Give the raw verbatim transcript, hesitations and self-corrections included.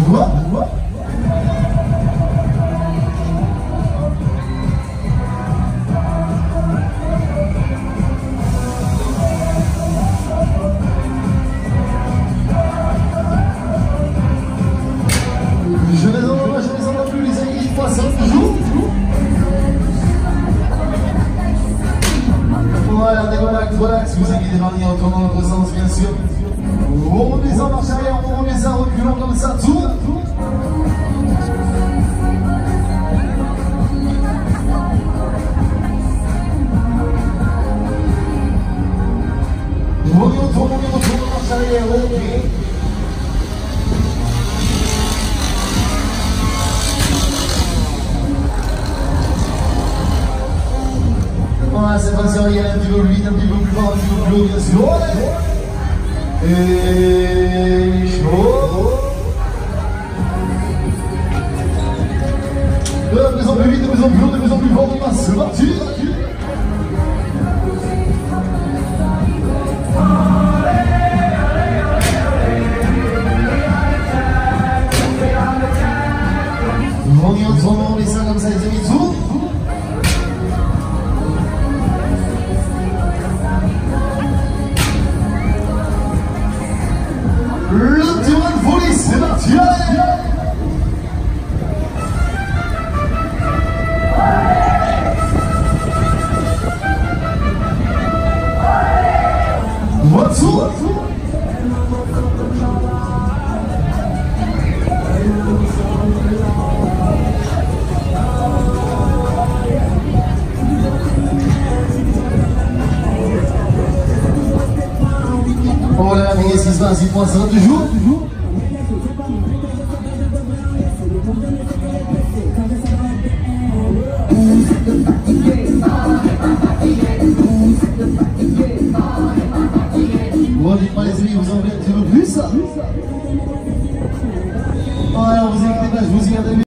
Je les envoie, je les envoie plus, les amis, je passe un jour. Voilà, relax, relax, vous inquiétez pas, en tournant l'autre sens, bien sûr. On remet ça en marche arrière, on remet ça en reculant comme ça, tourne. On retourne, on retourne, on retourne en marche arrière, ok. Voilà, cette fois-ci, on y aller un petit peu plus vite, un petit peu plus fort, un petit peu plus haut, bien sûr. Et chaud. De plus en plus vite, de plus en plus haut, de plus en plus fort, on passe, c'est parti. On y retourne, on met ça comme ça, les amis, tourne. Le terrain de folie, c'est parti, allez! Voiture! Oh là là, mais qu'est-ce qui se passe? Il prend ça toujours? Bon, dites-moi les amis, vous en voulez un petit peu plus? Ouais, vous inquiétez pas, je vous y garde.